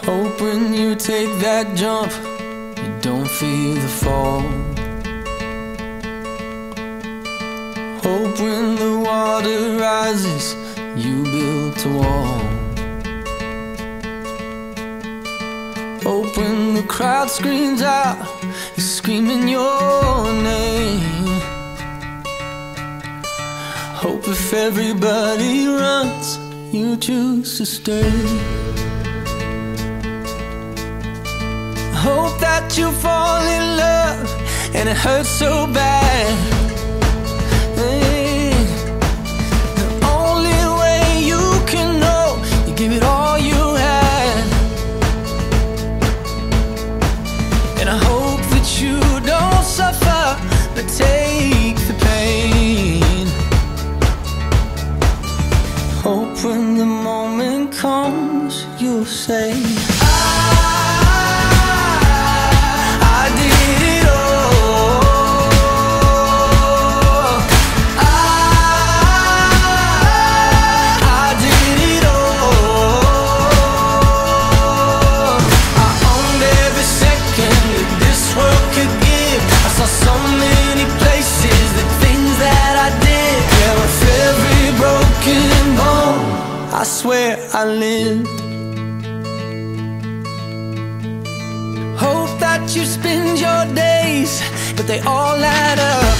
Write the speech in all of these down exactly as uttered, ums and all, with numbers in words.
Hope when you take that jump, you don't feel the fall. Hope when the water rises, you built a wall. Hope when the crowd screams out, you're screaming your name. Hope if everybody runs, you choose to stay. Hope that you fall in love and it hurts so bad. Hey, the only way you can know, you give it all you had. And I hope that you don't suffer, but take the pain. Hope when the moment comes, you'll say, I swear I lived. Hope that you spend your days, but they all add up.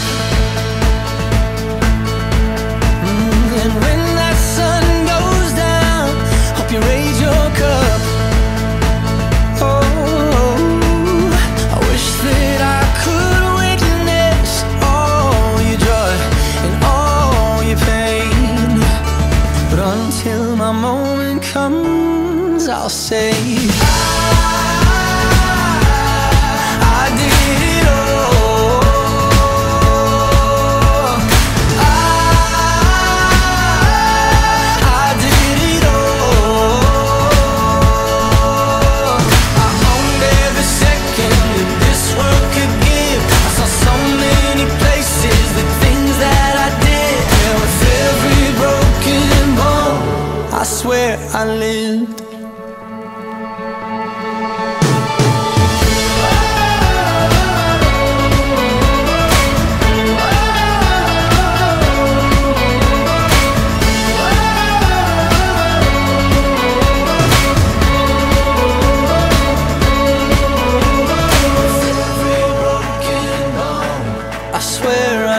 Mm, and when that sun goes down, hope you raise your cup. Oh, I wish that I could witness all your joy and all your pain, but until my moment comes, I'll say, I did it all. I did it all. I owned every second that this world could give. I saw so many places, the things that I did. Yeah, with every broken bone, I swear I lived. I swear